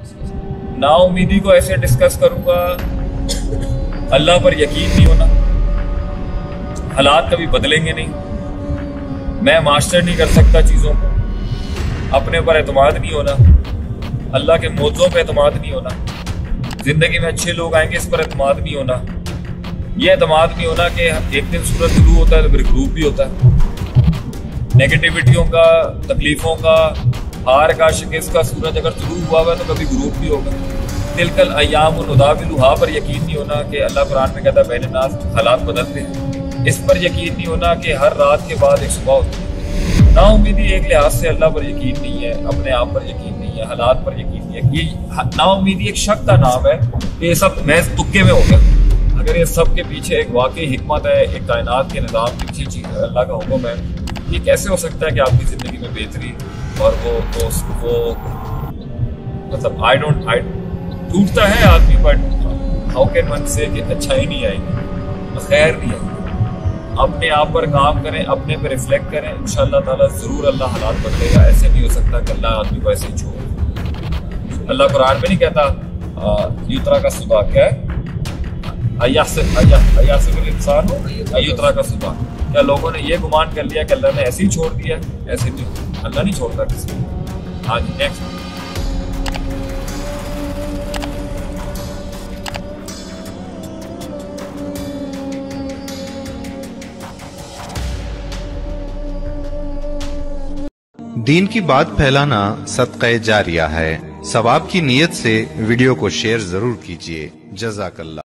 नाउमीदी को ऐसे डिस्कस करूंगा, अल्लाह पर यकीन नहीं होना, हालात कभी बदलेंगे नहीं, मैं मास्टर नहीं कर सकता चीज़ों को, अपने पर एतमाद नहीं होना, अल्लाह के मौजों पर एतमाद नहीं होना, जिंदगी में अच्छे लोग आएंगे इस पर एतमाद नहीं होना, ये एतमाद नहीं होना कि एक दिन सूरज तुलू होता है तो फिर ग्रुप भी होता है, नेगेटिविटियों का, तकलीफों का, हार का, शिकस्त का सूरज अगर तुलू हुआ है तो कभी ग्रुप भी होगा। तिलकल अय्याम नुदाविलुहा पर यकीन नहीं होना कि अल्लाह कुरान में कहता है बैन नास हालात बदलते हैं, इस पर यकीन नहीं होना कि हर रात के बाद एक सुबह होती है। नाउमीदी एक लिहाज से अल्लाह पर यकीन नहीं है, अपने आप पर यकीन नहीं है, हालात पर यकीन नहीं है। ये नाउमीदी एक शक का नाम है कि ये सब महज तुक्के में हो गया। अगर ये सब के पीछे एक वाकई हिकमत है, एक कायनात के निज़ाम के पीछे चीज अल्लाह का हुक्म है, ये कैसे हो सकता है कि आपकी जिंदगी में बेहतरी और वो मतलब आई टूटता है आदमी, बट हाउ कैन वन से कि अच्छा ही नहीं आएगी, खैर नहीं आएगी। अपने आप पर काम करें, अपने पे रिफ्लेक्ट करें, इंशाअल्लाह ताला जरूर अल्लाह हालात बदलेगा। ऐसे नहीं हो सकता कि अल्लाह आदमी को ऐसे ही छोड़। अल्लाह कुरान में नहीं कहता युतरा का सुबह क्या है, इंसान हो युतरा का सुबह, क्या लोगों ने ये गुमान कर लिया कि अल्लाह ने ऐसे ही छोड़ दिया? ऐसे नहीं, अल्लाह नहीं छोड़ता किसी को। हाँ जी, नेक्स्ट। दीन की बात फैलाना सदक़े जारिया है। सवाब की नीयत से वीडियो को शेयर जरूर कीजिए। जज़ाकल्लाह।